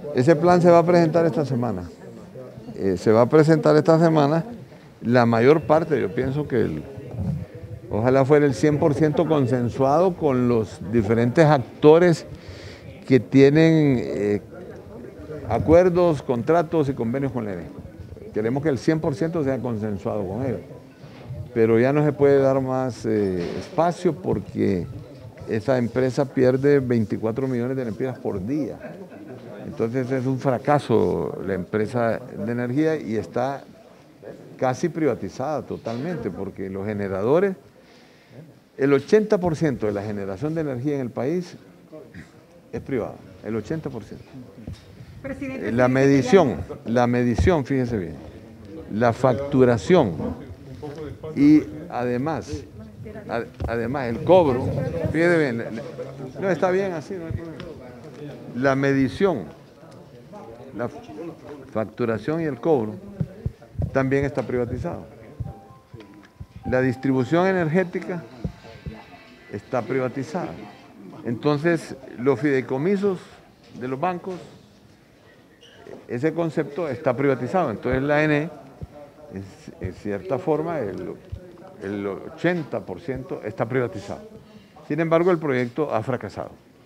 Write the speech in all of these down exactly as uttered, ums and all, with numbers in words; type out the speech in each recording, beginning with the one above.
Ese plan se va a presentar esta semana. Eh, se va a presentar esta semana. La mayor parte, yo pienso que el, ojalá fuera el cien por ciento consensuado con los diferentes actores que tienen eh, acuerdos, contratos y convenios con la E N E. Queremos que el cien por ciento sea consensuado con ellos. Pero ya no se puede dar más eh, espacio porque esta empresa pierde veinticuatro millones de lempiras por día. Entonces es un fracaso la empresa de energía y está casi privatizada totalmente porque los generadores, el ochenta por ciento de la generación de energía en el país es privada, el ochenta por ciento. Presidente, la medición, la medición, fíjese bien, la facturación y además, ad, además el cobro, fíjese bien, no está bien así, no hay problema. La medición, la facturación y el cobro también está privatizado. La distribución energética está privatizada. Entonces, los fideicomisos de los bancos, ese concepto está privatizado. Entonces, la E N E, en cierta forma, el, el ochenta por ciento está privatizado. Sin embargo, el proyecto ha fracasado.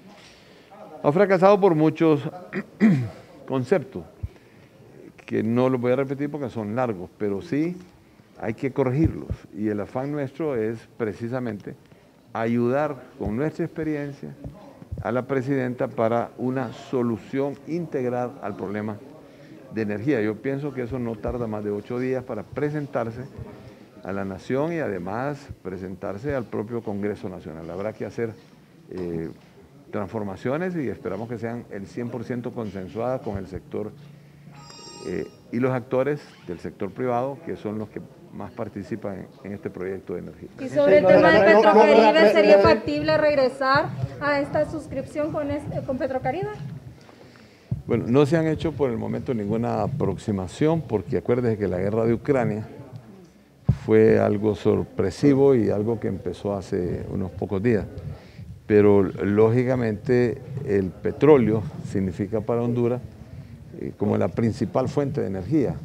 Ha fracasado por muchos conceptos, que no los voy a repetir porque son largos, pero sí hay que corregirlos. Y el afán nuestro es precisamente ayudar con nuestra experiencia a la presidenta para una solución integral al problema de energía. Yo pienso que eso no tarda más de ocho días para presentarse a la nación y además presentarse al propio Congreso Nacional. Habrá que hacer eh, transformaciones y esperamos que sean el cien por ciento consensuadas con el sector eh, y los actores del sector privado, que son los que más participan en, en este proyecto de energía. Y sobre el tema de Petrocaribe, ¿sería factible regresar a esta suscripción con, este, con Petrocaribe? Bueno, no se han hecho por el momento ninguna aproximación, porque acuérdense que la guerra de Ucrania fue algo sorpresivo y algo que empezó hace unos pocos días. Pero lógicamente el petróleo significa para Honduras eh, como la principal fuente de energía.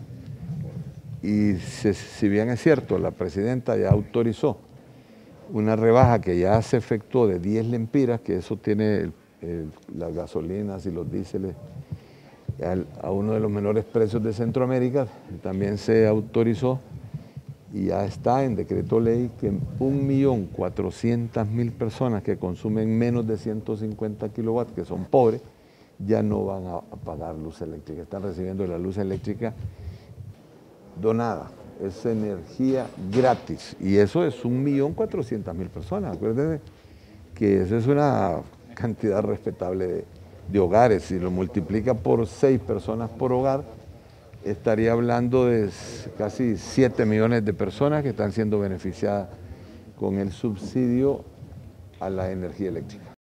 Y se, si bien es cierto, la presidenta ya autorizó una rebaja que ya se efectuó de diez lempiras, que eso tiene el, el, las gasolinas y los diéseles al, a uno de los menores precios de Centroamérica, también se autorizó y ya está en decreto ley que un millón cuatrocientas mil personas que consumen menos de ciento cincuenta kilowatts, que son pobres, ya no van a, a pagar luz eléctrica, están recibiendo la luz eléctrica donada, es energía gratis y eso es un millón cuatrocientas mil personas. Acuérdense que esa es una cantidad respetable de, de hogares, si lo multiplica por seis personas por hogar, estaría hablando de casi siete millones de personas que están siendo beneficiadas con el subsidio a la energía eléctrica.